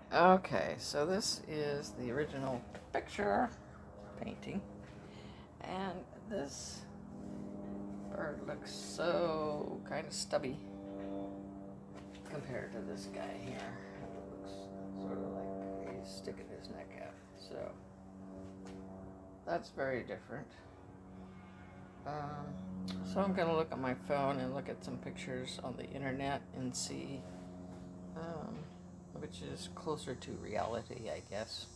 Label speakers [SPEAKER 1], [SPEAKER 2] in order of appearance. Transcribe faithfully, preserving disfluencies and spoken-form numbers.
[SPEAKER 1] Okay, so this is the original picture painting, and this bird looks so kind of stubby compared to this guy here. It looks sort of like he's sticking his neck out, so that's very different. Um, so I'm going to look at my phone and look at some pictures on the internet and see um, which is closer to reality, I guess.